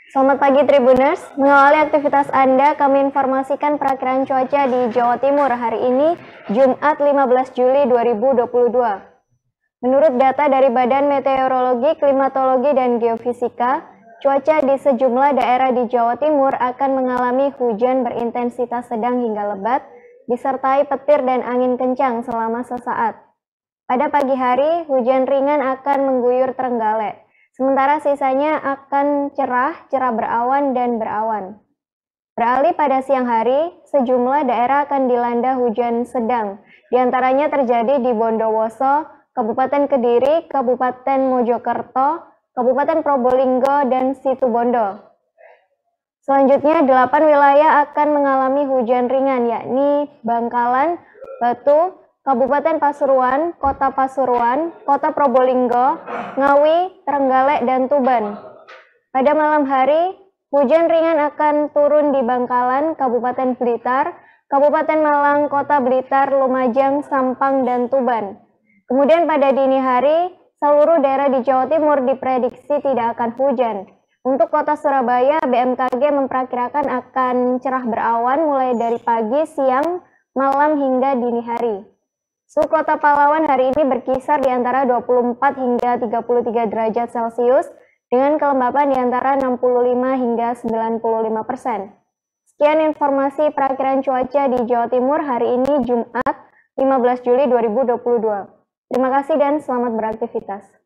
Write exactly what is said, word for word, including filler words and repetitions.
Selamat pagi Tribuners, mengawali aktivitas Anda kami informasikan perakiraan cuaca di Jawa Timur hari ini Jumat lima belas Juli dua ribu dua puluh dua. Menurut data dari Badan Meteorologi, Klimatologi, dan Geofisika, cuaca di sejumlah daerah di Jawa Timur akan mengalami hujan berintensitas sedang hingga lebat, disertai petir dan angin kencang selama sesaat. Pada pagi hari, hujan ringan akan mengguyur Trenggalek. Sementara sisanya akan cerah, cerah berawan, dan berawan. Beralih pada siang hari, sejumlah daerah akan dilanda hujan sedang. Di antaranya terjadi di Bondowoso, Kabupaten Kediri, Kabupaten Mojokerto, Kabupaten Probolinggo, dan Situbondo. Selanjutnya, delapan wilayah akan mengalami hujan ringan, yakni Bangkalan, Batu, Kabupaten Pasuruan, Kota Pasuruan, Kota Probolinggo, Ngawi, Trenggalek, dan Tuban. Pada malam hari, hujan ringan akan turun di Bangkalan, Kabupaten Blitar, Kabupaten Malang, Kota Blitar, Lumajang, Sampang, dan Tuban. Kemudian pada dini hari, seluruh daerah di Jawa Timur diprediksi tidak akan hujan. Untuk Kota Surabaya, B M K G memperkirakan akan cerah berawan mulai dari pagi, siang, malam, hingga dini hari. Suhu Kota Pahlawan hari ini berkisar di antara dua puluh empat hingga tiga puluh tiga derajat Celcius dengan kelembapan di antara enam puluh lima hingga sembilan puluh lima persen. Sekian informasi perakiraan cuaca di Jawa Timur hari ini Jumat lima belas Juli dua ribu dua puluh dua. Terima kasih dan selamat beraktivitas.